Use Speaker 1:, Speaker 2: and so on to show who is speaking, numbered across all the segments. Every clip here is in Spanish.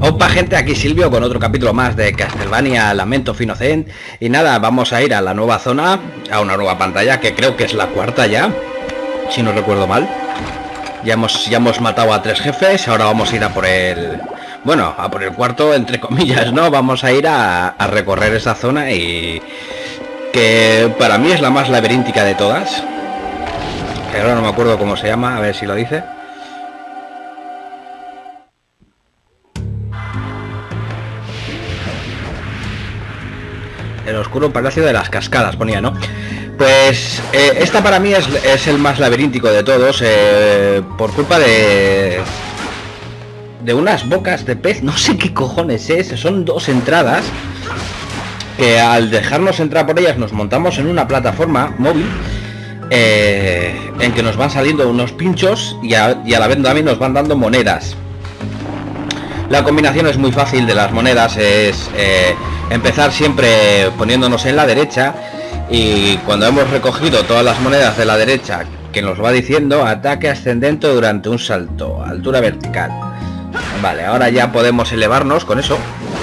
Speaker 1: Opa gente, aquí Silvio con otro capítulo más de Castlevania Lament of Innocence. Y nada, vamos a ir a la nueva zona, a una nueva pantalla, que creo que es la cuarta ya, si no recuerdo mal. Ya hemos matado a 3 jefes, ahora vamos a ir a por el... Bueno, a por el cuarto, entre comillas, ¿no? Vamos a ir a recorrer esa zona y... que para mí es la más laberíntica de todas. Que ahora no me acuerdo cómo se llama, a ver si lo dice. El oscuro palacio de las cascadas, ponía, ¿no? Pues esta para mí es el más laberíntico de todos, por culpa de unas bocas de pez, no sé qué cojones es, son 2 entradas, que al dejarnos entrar por ellas nos montamos en una plataforma móvil, en que nos van saliendo unos pinchos y a la vez también nos van dando monedas. La combinación es muy fácil de las monedas, es empezar siempre poniéndonos en la derecha, y cuando hemos recogido todas las monedas de la derecha, que nos va diciendo ataque ascendente durante un salto, altura vertical. Vale, ahora ya podemos elevarnos con eso.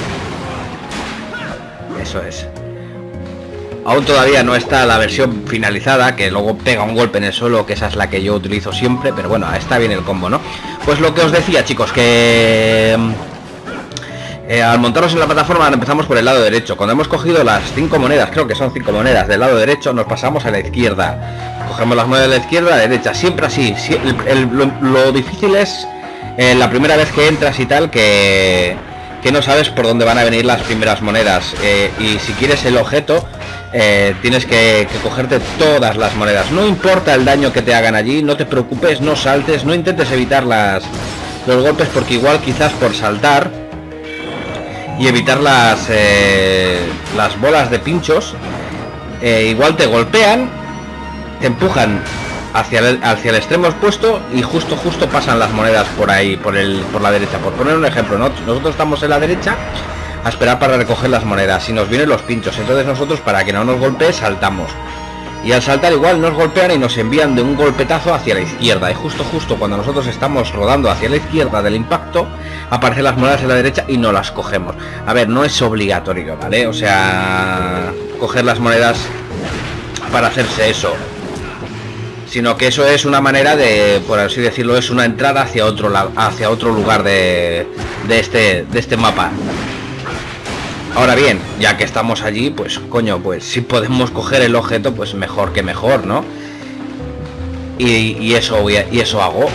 Speaker 1: Eso es. Aún todavía no está la versión finalizada, que luego pega un golpe en el suelo, que esa es la que yo utilizo siempre, pero bueno, está bien el combo, ¿no? Pues lo que os decía, chicos, que al montarnos en la plataforma empezamos por el lado derecho. Cuando hemos cogido las 5 monedas, creo que son 5 monedas del lado derecho, nos pasamos a la izquierda. Cogemos las monedas de la izquierda a la derecha, siempre así. Lo difícil es la primera vez que entras y tal, que no sabes por dónde van a venir las primeras monedas, y si quieres el objeto, tienes que cogerte todas las monedas, no importa el daño que te hagan allí, no te preocupes, no saltes, no intentes evitar los golpes, porque igual quizás por saltar y evitar las bolas de pinchos, igual te golpean, te empujan hacia el extremo opuesto y justo pasan las monedas por ahí, por la derecha. Por poner un ejemplo, ¿no? Nosotros estamos en la derecha a esperar para recoger las monedas y nos vienen los pinchos, entonces nosotros, para que no nos golpee, saltamos, y al saltar igual nos golpean y nos envían de un golpetazo hacia la izquierda, y justo cuando nosotros estamos rodando hacia la izquierda del impacto, aparecen las monedas en la derecha y no las cogemos. A ver, no es obligatorio, ¿vale? O sea, coger las monedas para hacerse eso, sino que eso es una manera de, por así decirlo, es una entrada hacia otro lugar de este mapa. Ahora bien, ya que estamos allí, pues coño, pues si podemos coger el objeto, pues mejor que mejor, ¿no? Y eso hago.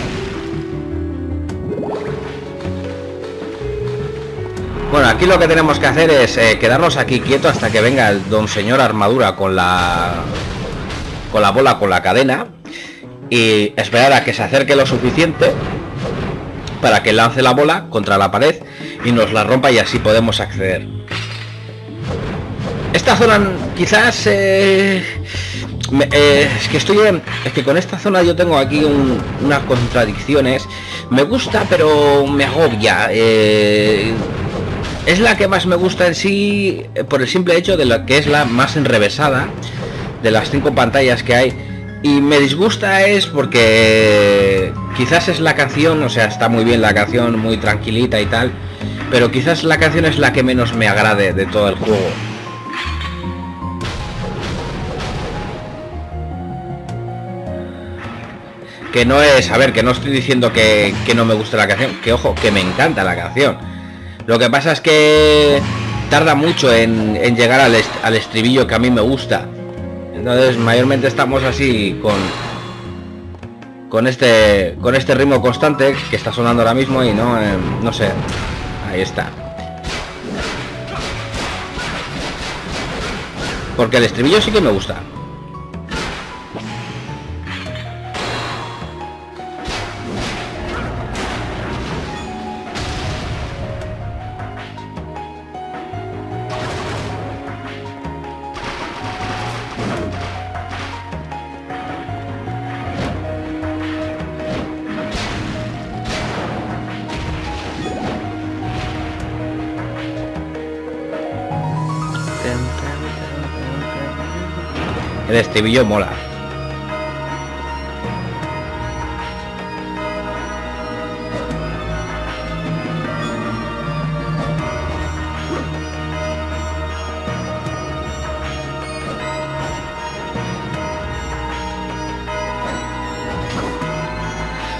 Speaker 1: Bueno, aquí lo que tenemos que hacer es quedarnos aquí quietos hasta que venga el don señor armadura con la bola, con la cadena, y esperar a que se acerque lo suficiente para que lance la bola contra la pared y nos la rompa, y así podemos acceder. Esta zona quizás es que con esta zona yo tengo aquí unas contradicciones. Me gusta, pero me agobia. Es la que más me gusta en sí, por el simple hecho de la que es la más enrevesada de las 5 pantallas que hay. Y me disgusta es porque quizás es la canción, o sea, está muy bien la canción, muy tranquilita y tal, pero quizás la canción es la que menos me agrade de todo el juego. Que no es, a ver, que no estoy diciendo que no me gusta la canción, que ojo, que me encanta la canción. Lo que pasa es que tarda mucho en llegar al estribillo que a mí me gusta. Entonces mayormente estamos así con este ritmo constante que está sonando ahora mismo, y no sé. Ahí está. Porque el estribillo sí que me gusta. El estribillo mola.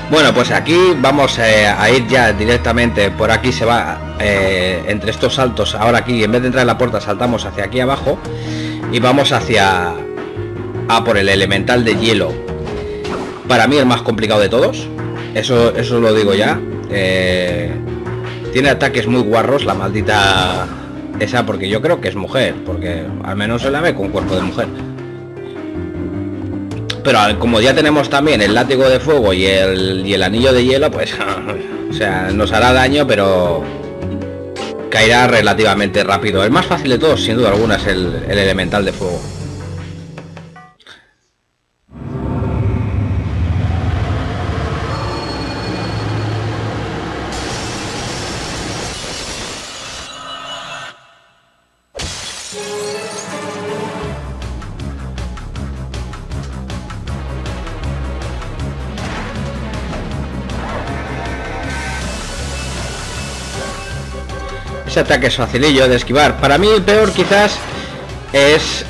Speaker 1: Bueno, pues aquí vamos a ir ya directamente. Por aquí se va entre estos saltos. Ahora aquí, en vez de entrar en la puerta, saltamos hacia aquí abajo y vamos hacia por el elemental de hielo. Para mí el más complicado de todos. Eso lo digo ya. Tiene ataques muy guarros la maldita esa, porque yo creo que es mujer, porque al menos se la ve con cuerpo de mujer. Pero como ya tenemos también el látigo de fuego y el anillo de hielo, pues o sea, nos hará daño, pero caerá relativamente rápido. El más fácil de todos, sin duda alguna, es el elemental de fuego. Ese ataque es facilillo de esquivar. Para mí el peor quizás es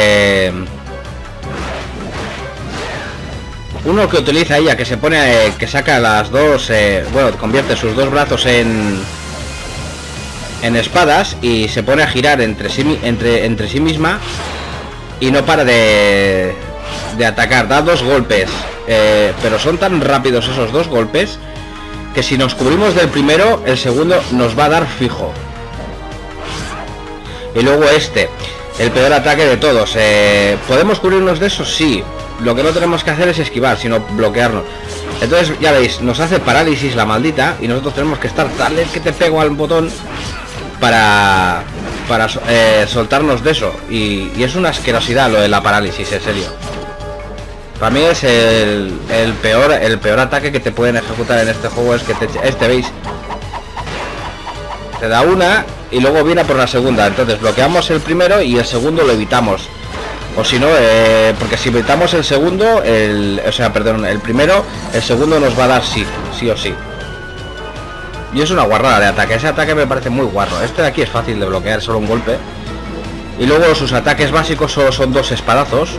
Speaker 1: uno que utiliza ella, que se pone que saca las dos, bueno, convierte sus dos brazos en espadas y se pone a girar entre sí misma y no para de atacar. Da dos golpes, pero son tan rápidos esos dos golpes que si nos cubrimos del primero, el segundo nos va a dar fijo. Y luego el peor ataque de todos. ¿Podemos cubrirnos de eso? Sí. Lo que no tenemos que hacer es esquivar, sino bloquearnos. Entonces, ya veis, nos hace parálisis la maldita y nosotros tenemos que estar tal el que te pego al botón para soltarnos de eso. Y es una asquerosidad lo de la parálisis, en serio. Para mí es el peor ataque que te pueden ejecutar en este juego. Es que veis, te da una y luego viene por la segunda. Entonces bloqueamos el primero y el segundo lo evitamos. O si no, porque si evitamos el segundo, el primero, el segundo nos va a dar sí o sí. Y es una guarrada de ataque. Ese ataque me parece muy guarro. Este de aquí es fácil de bloquear, solo un golpe. Y luego sus ataques básicos solo son dos espadazos.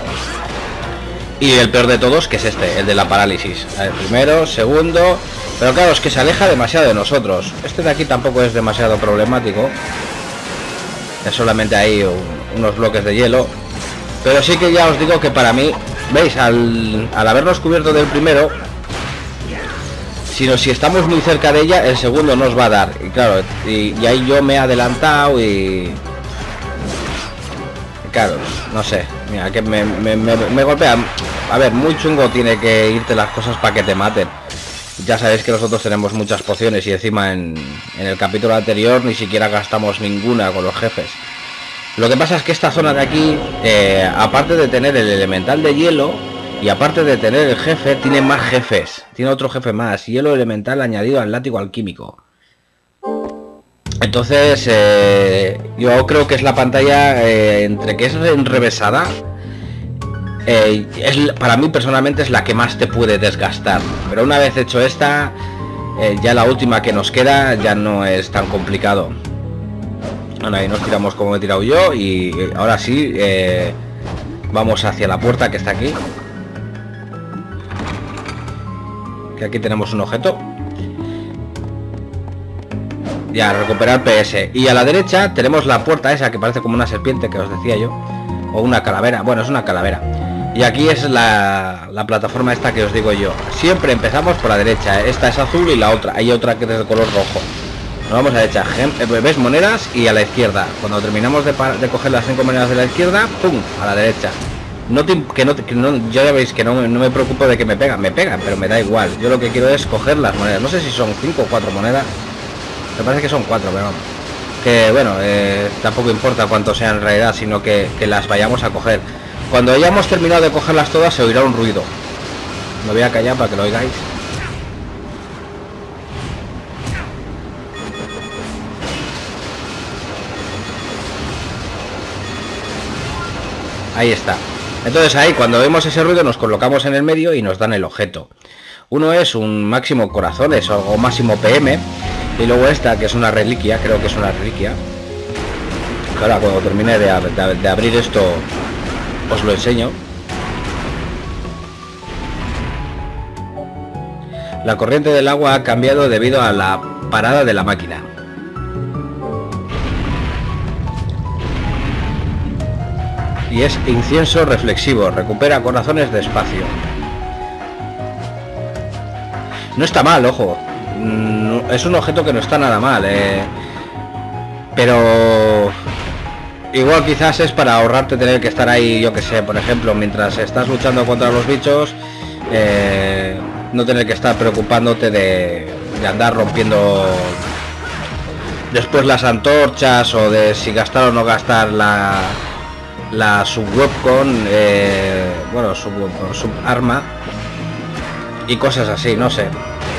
Speaker 1: Y el peor de todos, que es el de la parálisis. El primero, segundo. Pero claro, es que se aleja demasiado de nosotros. Este de aquí tampoco es demasiado problemático. Es solamente ahí unos bloques de hielo. Pero sí que ya os digo que para mí, veis, al habernos cubierto del primero, si estamos muy cerca de ella, el segundo nos va a dar. Y claro, y ahí yo me he adelantado y... Claro, no sé, mira, que me golpean. A ver, muy chungo tiene que irte las cosas para que te maten. Ya sabéis que nosotros tenemos muchas pociones y encima en el capítulo anterior ni siquiera gastamos ninguna con los jefes. Lo que pasa es que esta zona de aquí, aparte de tener el elemental de hielo y aparte de tener el jefe, tiene más jefes. Tiene otro jefe más, hielo elemental añadido al látigo alquímico. Entonces, yo creo que es la pantalla, entre que es enrevesada, para mí personalmente es la que más te puede desgastar. Pero una vez hecho esta, ya la última que nos queda ya no es tan complicado. Bueno, ahí nos tiramos como he tirado yo y ahora sí, vamos hacia la puerta que está aquí. Que aquí tenemos un objeto. Ya, recuperar PS. Y a la derecha tenemos la puerta esa que parece como una serpiente que os decía yo. O una calavera. Bueno, es una calavera. Y aquí es la plataforma esta que os digo yo. Siempre empezamos por la derecha. Esta es azul y la otra. Hay otra que es de color rojo. Nos vamos a la derecha. Ves monedas y a la izquierda. Cuando terminamos de coger las 5 monedas de la izquierda, ¡pum! A la derecha. Yo ya veis que no me preocupo de que me pegan, pero me da igual. Yo lo que quiero es coger las monedas. No sé si son 5 o 4 monedas. Me parece que son 4, pero vamos. Que bueno, tampoco importa cuánto sean en realidad, sino que las vayamos a coger. Cuando hayamos terminado de cogerlas todas se oirá un ruido. Me voy a callar para que lo oigáis. Ahí está. Entonces ahí cuando vemos ese ruido nos colocamos en el medio y nos dan el objeto. Uno es un máximo corazones o máximo PM. Y luego esta que es una reliquia, creo que es una reliquia. Ahora cuando termine de abrir esto os lo enseño. La corriente del agua ha cambiado debido a la parada de la máquina. Y es incienso reflexivo, recupera corazones despacio. No está mal, ojo. Es un objeto que no está nada mal, pero igual quizás es para ahorrarte tener que estar ahí, yo que sé, por ejemplo, mientras estás luchando contra los bichos, no tener que estar preocupándote de andar rompiendo después las antorchas, o de si gastar o no gastar la subwebcon, bueno, sub arma y cosas así, no sé.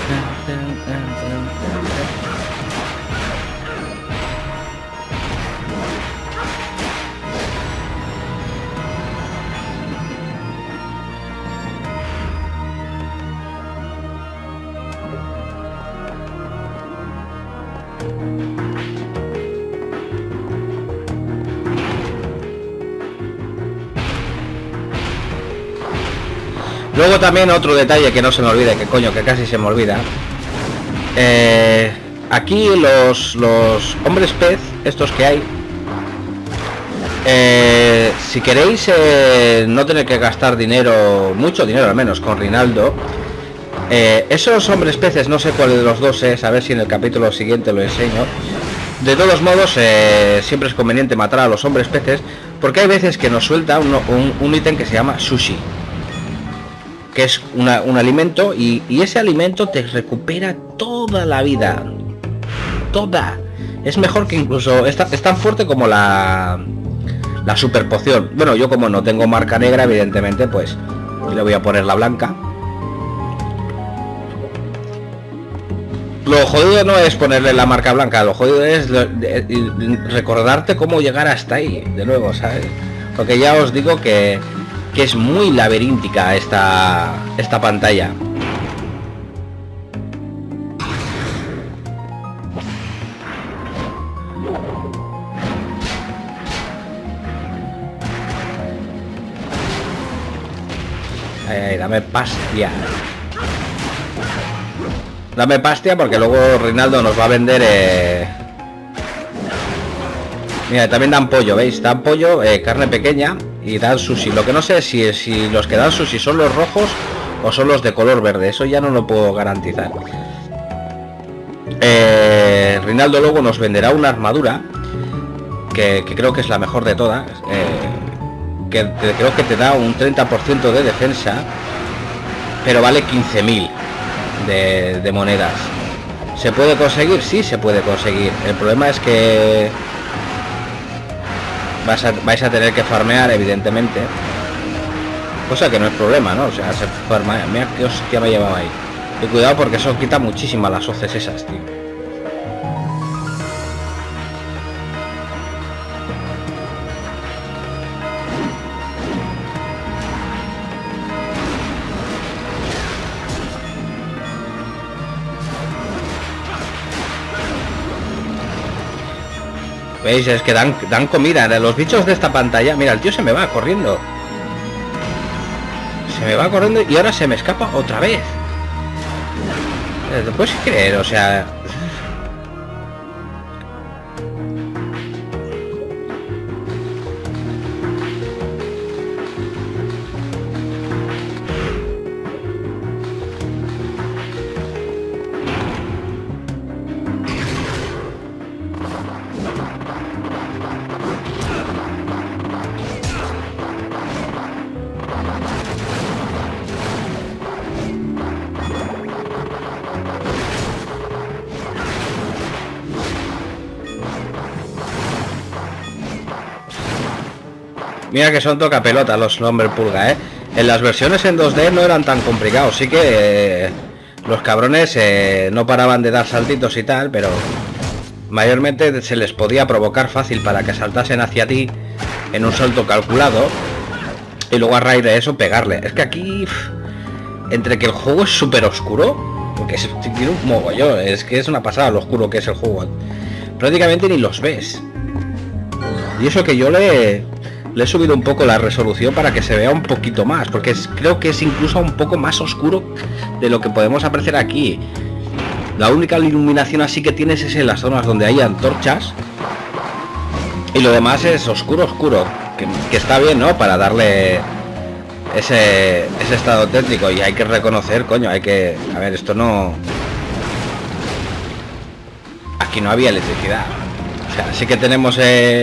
Speaker 1: Luego también otro detalle que no se me olvide, que coño, que casi se me olvida. Aquí los hombres pez, estos que hay, si queréis no tener que gastar dinero, mucho dinero al menos, con Rinaldo, esos hombres peces, no sé cuál de los dos es, a ver si en el capítulo siguiente lo enseño. De todos modos, siempre es conveniente matar a los hombres peces, porque hay veces que nos suelta un ítem que se llama sushi, que es un alimento, y ese alimento te recupera toda la vida, toda. Es mejor que incluso, es tan fuerte como la super poción. Bueno, yo como no tengo marca negra, evidentemente, pues le voy a poner la blanca. Lo jodido no es ponerle la marca blanca, lo jodido es recordarte cómo llegar hasta ahí, de nuevo, ¿sabes? Porque ya os digo que es muy laberíntica esta pantalla. Dame pastia. Dame pastia, porque luego Rinaldo nos va a vender... Mira, también dan pollo, ¿veis? Dan pollo, carne pequeña, y dan sushi. Lo que no sé es si los que dan sushi son los rojos o son los de color verde. Eso ya no lo puedo garantizar. Rinaldo luego nos venderá una armadura que creo que es la mejor de todas, que creo que te da un 30% de defensa, pero vale 15.000 de monedas. ¿Se puede conseguir? Sí, se puede conseguir. El problema es que vais a tener que farmear, evidentemente, cosa que no es problema, ¿no? O sea, se farmea. Mira qué hostia me llevaba ahí. Y cuidado, porque eso quita muchísimas las hoces esas, tío. ¿Veis? Es que dan comida. Los bichos de esta pantalla... Mira, el tío se me va corriendo. Se me va corriendo y ahora se me escapa otra vez. ¿Lo puedes creer? O sea... Mira que son tocapelotas los hombres pulga, ¿eh? En las versiones en 2D no eran tan complicados. Sí que los cabrones no paraban de dar saltitos y tal, pero mayormente se les podía provocar fácil para que saltasen hacia ti en un salto calculado, y luego a raíz de eso pegarle. Es que aquí, entre que el juego es súper oscuro, porque tiene un mogollón, es que es una pasada lo oscuro que es el juego, prácticamente ni los ves. Y eso que yo le le he subido un poco la resolución para que se vea un poquito más, porque creo que es incluso un poco más oscuro de lo que podemos apreciar aquí. La única iluminación así que tienes es en las zonas donde hay antorchas, y lo demás es oscuro, que está bien, ¿no? Para darle ese estado técnico. Y hay que reconocer, coño, hay que... A ver, esto no... Aquí no había electricidad. O sea, sí que tenemos...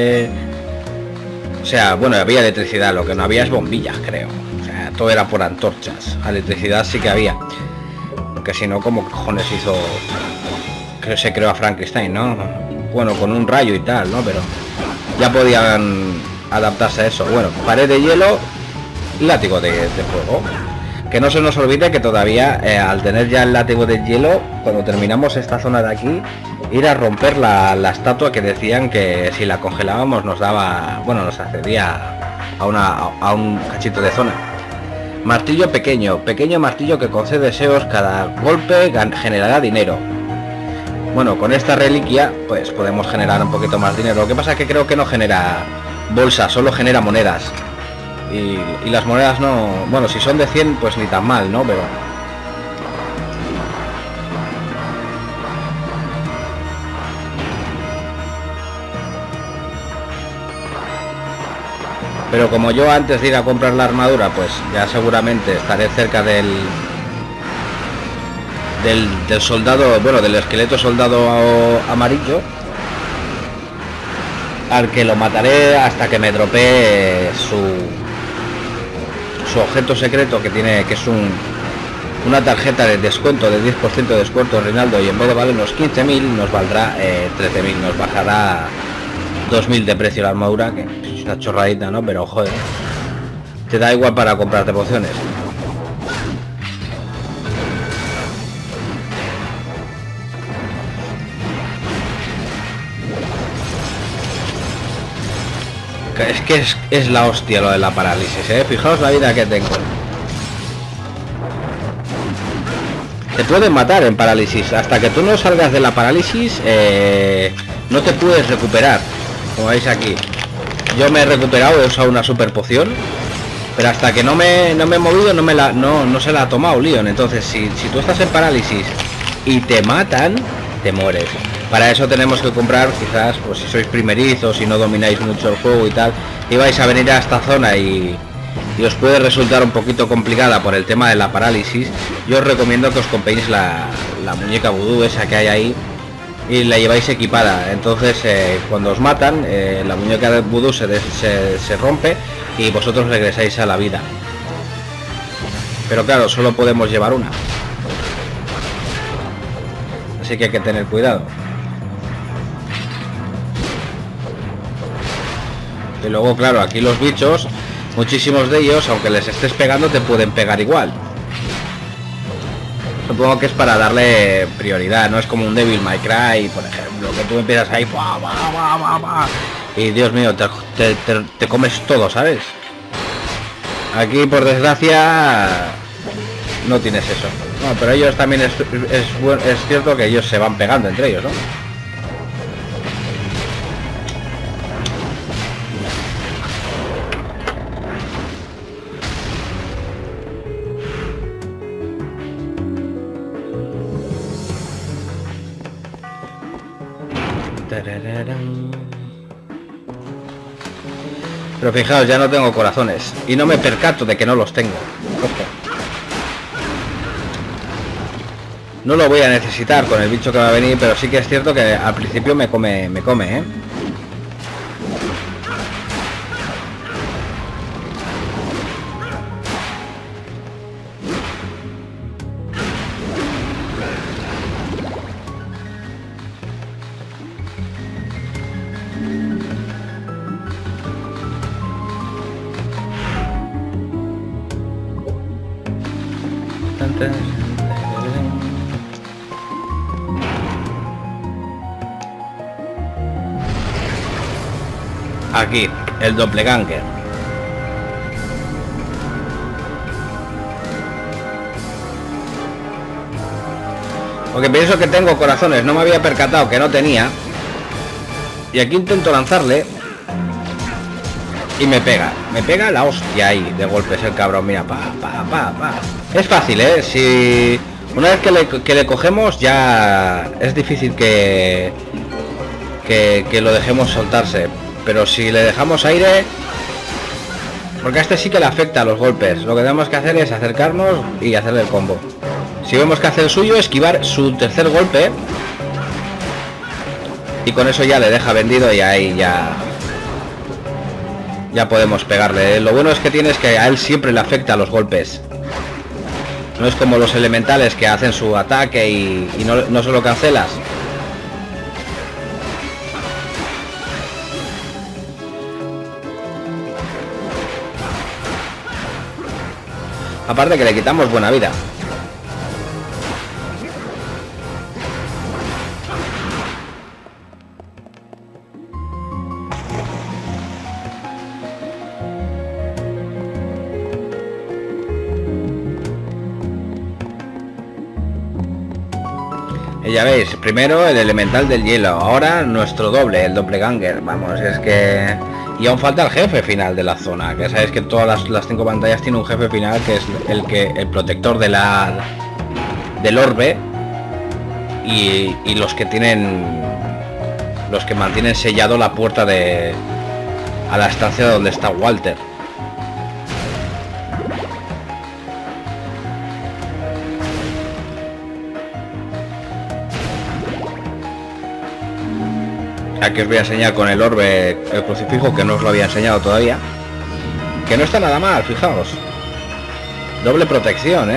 Speaker 1: O sea, bueno, había electricidad, lo que no había es bombillas, creo. O sea, todo era por antorchas. Electricidad sí que había. Porque si no, ¿cómo cojones hizo? Creo que se creó a Frankenstein, ¿no? Bueno, con un rayo y tal, ¿no? Pero ya podían adaptarse a eso. Bueno, pared de hielo y látigo de fuego. Que no se nos olvide que todavía, al tener ya el látigo de hielo, cuando terminamos esta zona de aquí, ir a romper la estatua que decían que si la congelábamos nos daba, bueno, nos accedía a un cachito de zona. Martillo pequeño martillo que concede deseos, cada golpe generará dinero. Bueno, con esta reliquia pues podemos generar un poquito más dinero. Lo que pasa es que creo que no genera bolsas, solo genera monedas. Y las monedas no... Bueno, si son de 100 pues ni tan mal, ¿no? Pero como yo antes de ir a comprar la armadura, pues ya seguramente estaré cerca del soldado, bueno, del esqueleto soldado amarillo, al que lo mataré hasta que me dropee su objeto secreto, que tiene, que es una tarjeta de descuento, de 10% de descuento, Reinaldo, y en vez de valer unos 15.000 nos valdrá 13.000, nos bajará 2.000 de precio la armadura, que es una chorradita, ¿no? Pero joder, te da igual para comprarte pociones. Es que es la hostia lo de la parálisis, ¿eh? Fijaos la vida que tengo. Te pueden matar en parálisis. Hasta que tú no salgas de la parálisis, no te puedes recuperar. Como veis aquí, yo me he recuperado, he usado una super poción, pero hasta que no me he movido no se la ha tomado Leon. Entonces si tú estás en parálisis y te matan, te mueres. Para eso tenemos que comprar, quizás, pues si sois primerizos, si no domináis mucho el juego y tal, y vais a venir a esta zona y os puede resultar un poquito complicada por el tema de la parálisis, yo os recomiendo que os compréis la muñeca vudú esa que hay ahí y la lleváis equipada. Entonces cuando os matan, la muñeca de vudú se rompe y vosotros regresáis a la vida. Pero claro, solo podemos llevar una, así que hay que tener cuidado. Y luego, claro, aquí los bichos, muchísimos de ellos, aunque les estés pegando, te pueden pegar igual. Supongo que es para darle prioridad, no es como un Devil May Cry, por ejemplo, que tú empiezas ahí y Dios mío, te comes todo, ¿sabes? Aquí, por desgracia, no tienes eso. No, pero ellos también es cierto que ellos se van pegando entre ellos, ¿no? Pero fijaos, ya no tengo corazones y no me percato de que no los tengo. Ojo. No lo voy a necesitar con el bicho que va a venir, pero sí que es cierto que al principio me come, ¿eh? Aquí, el doppelganger. Porque pienso que tengo corazones, no me había percatado que no tenía. Y aquí intento lanzarle. y me pega la hostia ahí de golpes el cabrón. Mira, es fácil, si una vez que le cogemos ya es difícil que lo dejemos soltarse, pero si le dejamos aire, porque a este sí que le afecta a los golpes, lo que tenemos que hacer es acercarnos y hacerle el combo. Si vemos que hace el suyo, esquivar su tercer golpe y con eso ya le deja vendido y ahí ya podemos pegarle. Lo bueno es que tienes que a él siempre le afecta a los golpes. No es como los elementales que hacen su ataque y no se lo cancelas. Aparte que le quitamos buena vida. Y ya veis, primero el elemental del hielo, ahora nuestro doble, el doppelganger. Vamos, es que... Y aún falta el jefe final de la zona, que sabéis que todas las 5 pantallas tiene un jefe final que es el protector de del orbe y los que mantienen sellado la puerta a la estancia donde está Walter. Aquí os voy a enseñar con el orbe el crucifijo, que no os lo había enseñado todavía, que no está nada mal, fijaos, doble protección,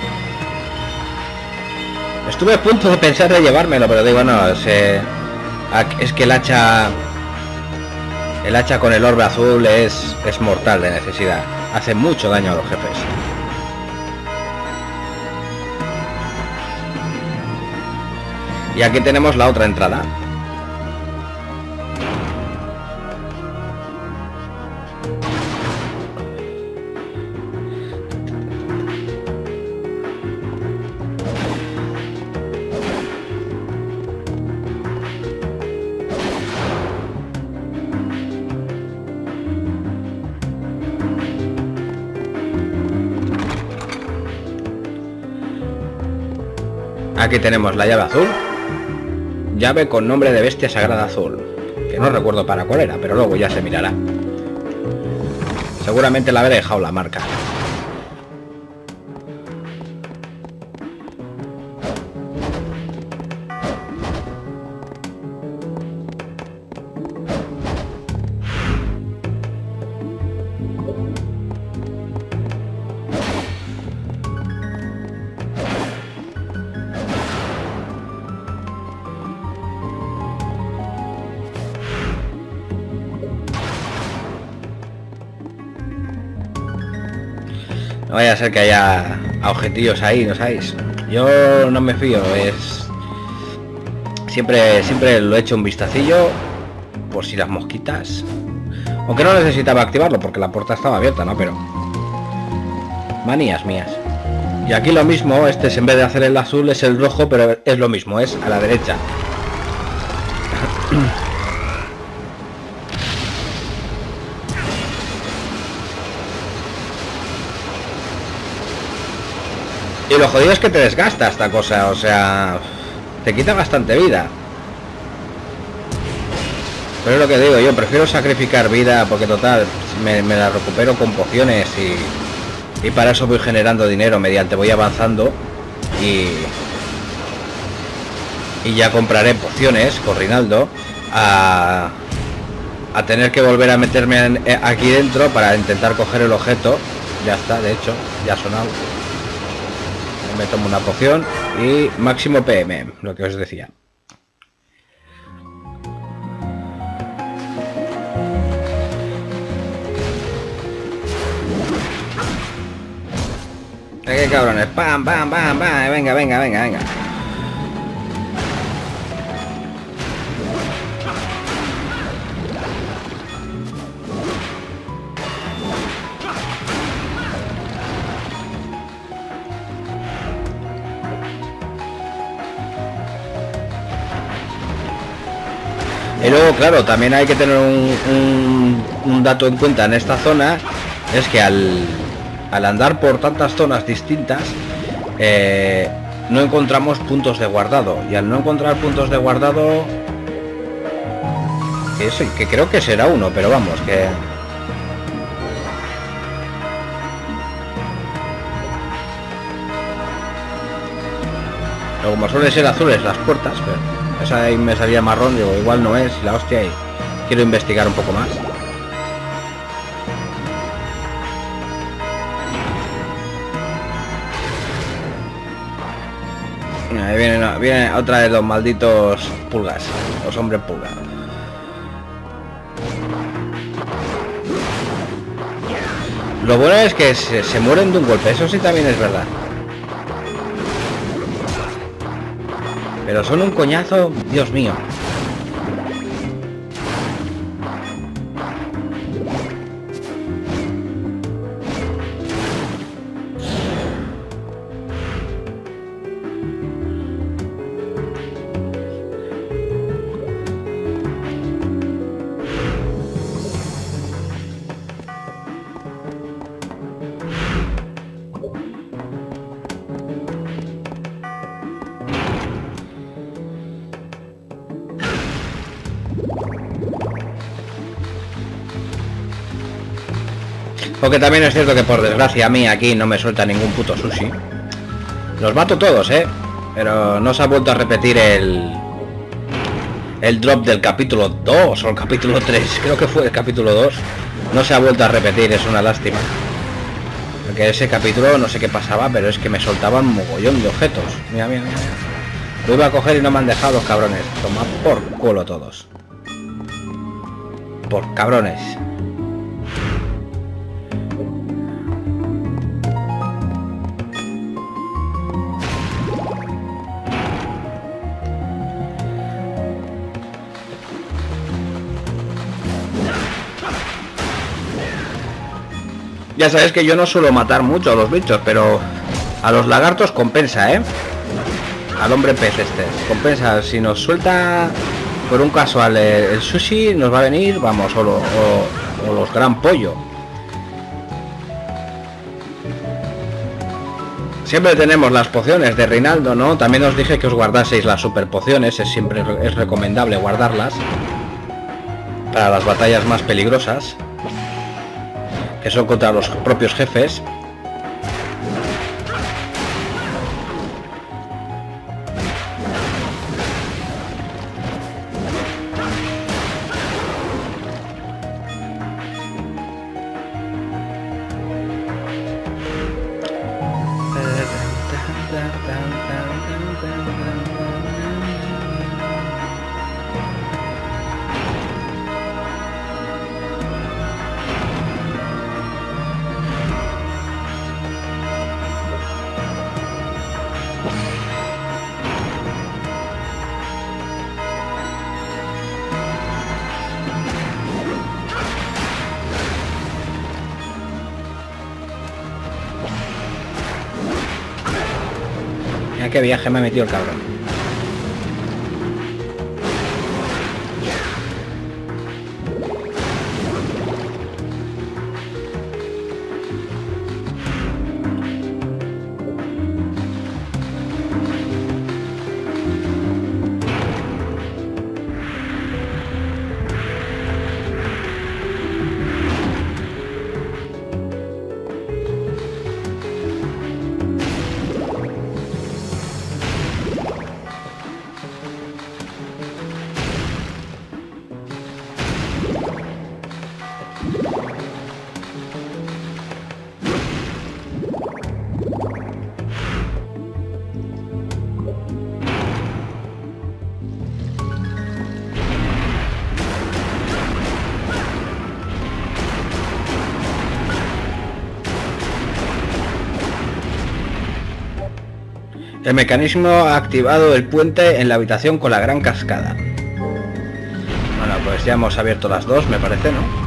Speaker 1: estuve a punto de pensar de llevármelo, pero digo no, es que el hacha con el orbe azul es mortal de necesidad, hace mucho daño a los jefes. Y aquí tenemos la otra entrada. Aquí tenemos la llave azul, llave con nombre de bestia sagrada azul, que no recuerdo para cuál era, pero luego ya se mirará. Seguramente la habré dejado la marca. No vaya a ser que haya objetivos ahí, ¿no sabéis? Yo no me fío, siempre lo he hecho un vistacillo por si las mosquitas. Aunque no necesitaba activarlo porque la puerta estaba abierta, ¿no? Pero manías mías. Y aquí lo mismo, este es, en vez de hacer el azul es el rojo, pero es lo mismo, es a la derecha. Y lo jodido es que te desgasta esta cosa, o sea, te quita bastante vida. Pero es lo que digo, yo prefiero sacrificar vida porque total, me la recupero con pociones y para eso voy generando dinero mediante voy avanzando y ya compraré pociones con Rinaldo a tener que volver a meterme aquí dentro para intentar coger el objeto. Ya está, de hecho, ya ha sonado. Me tomo una poción y máximo PM, lo que os decía. ¡Qué cabrones! ¡Pam, pam, pam, pam! Venga, venga, venga, venga. Y luego, claro, también hay que tener un dato en cuenta en esta zona, es que al andar por tantas zonas distintas, no encontramos puntos de guardado. Y al no encontrar puntos de guardado, que creo que será uno, pero vamos, que... Pero como suelen ser azules las puertas, pero esa ahí me salía marrón, digo, igual no es, la hostia, y quiero investigar un poco más. Ahí vienen otra vez los malditos pulgas, los hombres pulgas. Lo bueno es que se mueren de un golpe, eso sí también es verdad. Pero son un coñazo, Dios mío. Porque también es cierto que por desgracia a mí aquí no me suelta ningún puto sushi. Los mato todos, pero no se ha vuelto a repetir el drop del capítulo 2 o el capítulo 3, creo que fue el capítulo 2. No se ha vuelto a repetir, es una lástima. Porque ese capítulo no sé qué pasaba, pero es que me soltaban un mogollón de objetos. Mira, mira, mira. Lo iba a coger y no me han dejado los cabrones. Toma por culo todos. Por cabrones. Ya sabes que yo no suelo matar mucho a los bichos, pero a los lagartos compensa, al hombre pez este. Compensa, si nos suelta por un casual el sushi, nos va a venir, vamos, o los gran pollo. Siempre tenemos las pociones de Reinaldo, ¿no? También os dije que os guardaseis las super pociones, siempre es recomendable guardarlas para las batallas más peligrosas, que son contra los propios jefes. Mira qué viaje me ha metido el cabrón. El mecanismo ha activado el puente en la habitación con la gran cascada. Bueno, pues ya hemos abierto las dos, me parece, ¿no?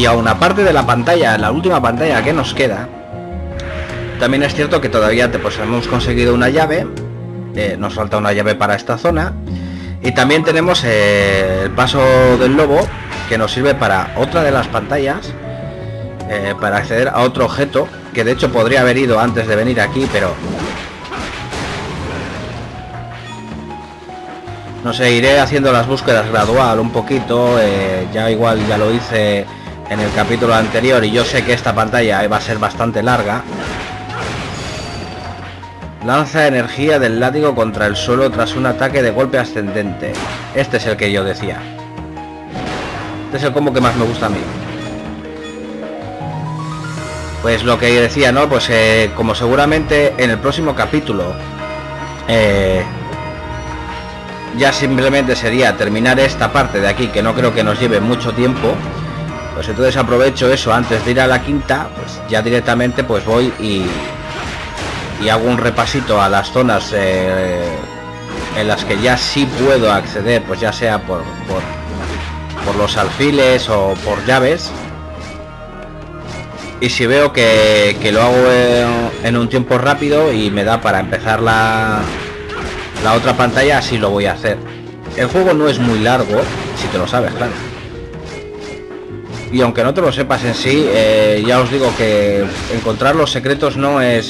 Speaker 1: Y aún aparte de la pantalla, la última pantalla que nos queda, también es cierto que todavía pues hemos conseguido una llave, nos falta una llave para esta zona, y también tenemos el paso del lobo, que nos sirve para otra de las pantallas, para acceder a otro objeto, que de hecho podría haber ido antes de venir aquí, pero no sé, iré haciendo las búsquedas gradual un poquito, ya igual ya lo hice en el capítulo anterior y yo sé que esta pantalla va a ser bastante larga. Lanza energía del látigo contra el suelo tras un ataque de golpe ascendente. Este es el que yo decía. Este es el combo que más me gusta a mí. Pues lo que decía, ¿no? Pues como seguramente en el próximo capítulo ya simplemente sería terminar esta parte de aquí, que no creo que nos lleve mucho tiempo, pues entonces aprovecho eso antes de ir a la quinta, pues ya directamente pues voy y hago un repasito a las zonas en las que ya sí puedo acceder, pues ya sea por los alfiles o por llaves. Y si veo que lo hago en un tiempo rápido y me da para empezar la otra pantalla, así lo voy a hacer. El juego no es muy largo, si te lo sabes, claro. Y aunque no te lo sepas en sí, ya os digo que encontrar los secretos no es...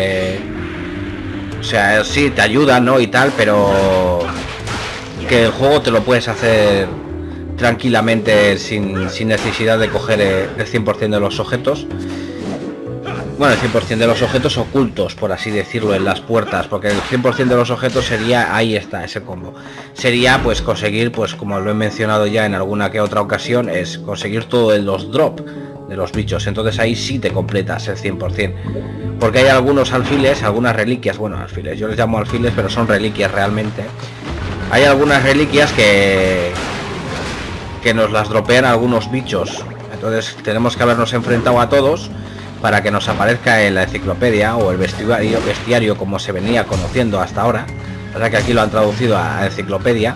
Speaker 1: o sea, sí, te ayuda, ¿no? Y tal, pero... que el juego te lo puedes hacer tranquilamente sin necesidad de coger el 100% de los objetos. Bueno, el 100% de los objetos ocultos, por así decirlo, en las puertas, porque el 100% de los objetos sería, ahí está, ese combo. Sería, pues, conseguir, pues, como lo he mencionado ya en alguna que otra ocasión, es conseguir todos los drop de los bichos. Entonces ahí sí te completas el 100%. Porque hay algunos alfiles, algunas reliquias, bueno, alfiles, yo les llamo alfiles, pero son reliquias realmente. Hay algunas reliquias que nos las dropean algunos bichos. Entonces tenemos que habernos enfrentado a todos para que nos aparezca en la enciclopedia o el bestiario como se venía conociendo hasta ahora. O sea que aquí lo han traducido a enciclopedia.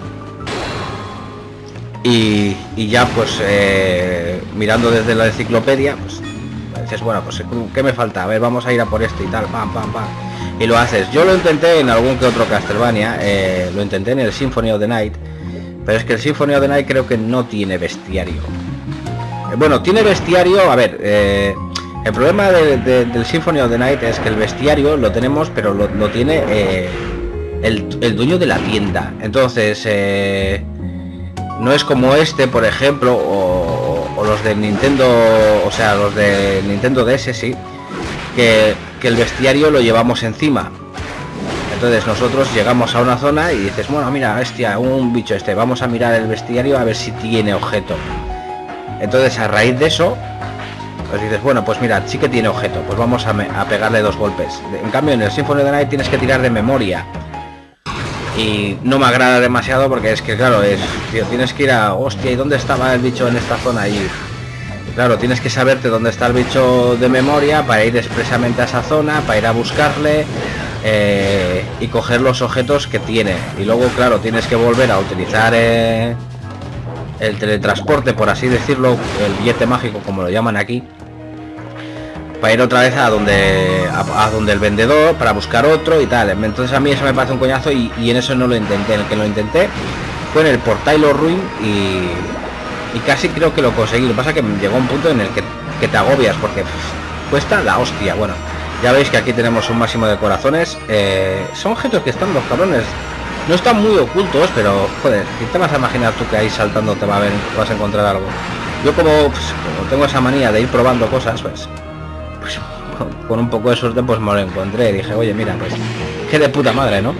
Speaker 1: Y ya pues mirando desde la enciclopedia, pues dices, bueno, pues ¿qué me falta? A ver, vamos a ir a por este y tal, pam, pam, pam. Y lo haces. Yo lo intenté en algún que otro Castlevania, lo intenté en el Symphony of the Night, pero es que el Symphony of the Night creo que no tiene bestiario. Bueno, tiene bestiario, a ver, el problema del Symphony of the Night es que el bestiario lo tenemos, pero lo tiene el dueño de la tienda. Entonces, no es como este, por ejemplo, o los de Nintendo, o sea, los de Nintendo DS, sí, que el bestiario lo llevamos encima. Entonces nosotros llegamos a una zona y dices, bueno, mira, bestia, un bicho este, vamos a mirar el bestiario a ver si tiene objeto. Entonces a raíz de eso, pues dices, bueno, pues mira, sí que tiene objeto, pues vamos a pegarle 2 golpes. En cambio en el Symphony of the Night tienes que tirar de memoria. Y no me agrada demasiado porque es que, claro, tío, tienes que ir a, hostia, ¿y dónde estaba el bicho en esta zona? Y claro, tienes que saberte dónde está el bicho de memoria para ir expresamente a esa zona, para ir a buscarle y coger los objetos que tiene. Y luego, claro, tienes que volver a utilizar el teletransporte, por así decirlo, el billete mágico, como lo llaman aquí, para ir otra vez a donde el vendedor, para buscar otro y tal. Entonces a mí eso me parece un coñazo y en eso no lo intenté. En el que lo intenté fue en el Portail Ruin y casi creo que lo conseguí. Lo que pasa es que llegó un punto en el que te agobias porque cuesta la hostia. Bueno, ya veis que aquí tenemos un máximo de corazones. Son objetos que están, los cabrones no están muy ocultos, pero joder, ¿qué te vas a imaginar tú que ahí saltando te vas a encontrar algo? Yo como tengo esa manía de ir probando cosas, pues con un poco de suerte pues me lo encontré. Dije, oye, mira, pues qué de puta madre, ¿no?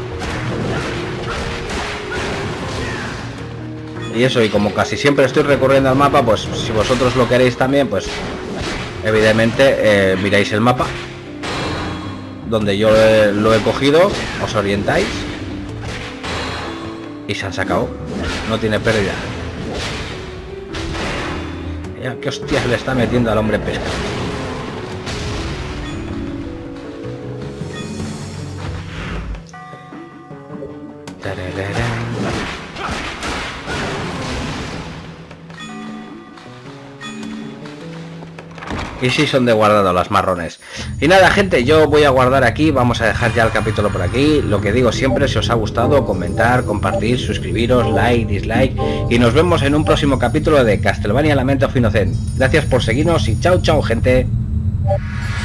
Speaker 1: Y eso, y como casi siempre estoy recorriendo el mapa, pues si vosotros lo queréis también, pues evidentemente miráis el mapa donde yo lo he cogido, os orientáis y se han sacado. No tiene pérdida. Ya, qué hostias le está metiendo al hombre pesca. Y sí son de guardado las marrones. Y nada, gente, yo voy a guardar aquí. Vamos a dejar ya el capítulo por aquí. Lo que digo siempre, si os ha gustado, comentar, compartir, suscribiros, like, dislike. Y nos vemos en un próximo capítulo de Castlevania Lament of Innocence. Gracias por seguirnos y chao, chao, gente.